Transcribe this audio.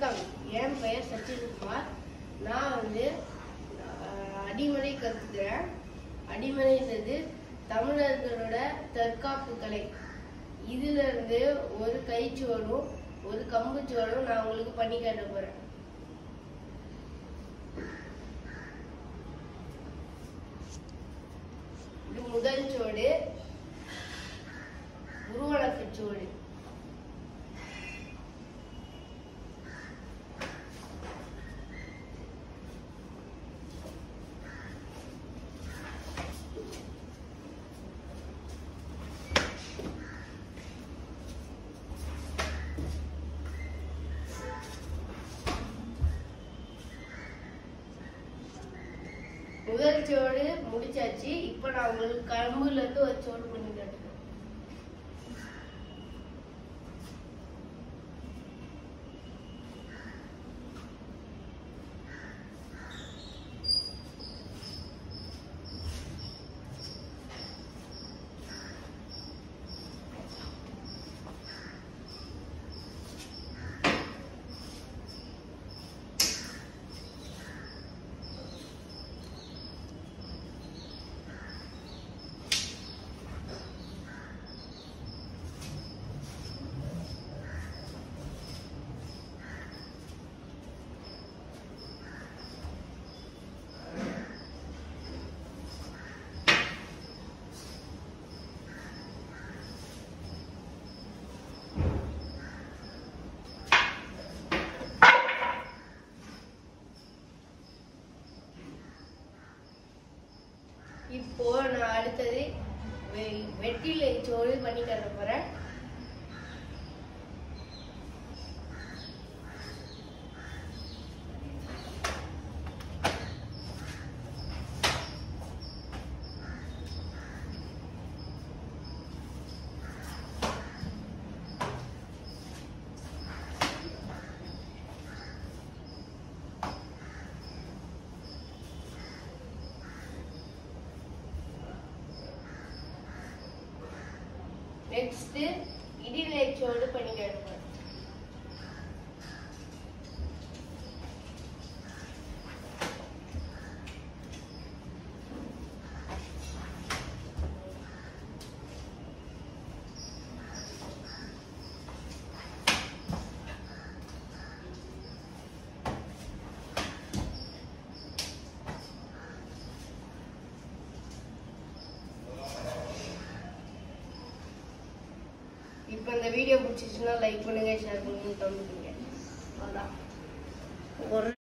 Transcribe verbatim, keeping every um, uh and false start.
வணக்கம், என் பெயர் சச்சின்குமார். நான் வந்து அடிமனை கற்றுக்கிறேன். அடிமனைன்றது தமிழர்களோட தற்காப்பு கலை. இதுல இருந்து ஒரு கைச்சுவலும் ஒரு கம்புச்சுவலும் நான் உங்களுக்கு பண்ணி காட்ட போறேன். இது முதல் சுவடு, உருவழக்கு சுவடு. முதல் சோடு முடிச்சாச்சு. இப்ப நான் உங்களுக்கு கரும்புல இருந்து ஒரு சோடு பண்ணி காட்டுறேன். இப்போ நான் அடுத்தது வெற்றிலை சோறு பண்ணி தர போறேன். நெக்ஸ்ட் இடிலை சோறு பண்ணி காட்டுறேன். இப்போ இந்த வீடியோ பிடிச்சிச்சுன்னா லைக் பண்ணுங்க, ஷேர் பண்ணுங்க, கமெண்ட் பண்ணுங்க. அதான் ஒரு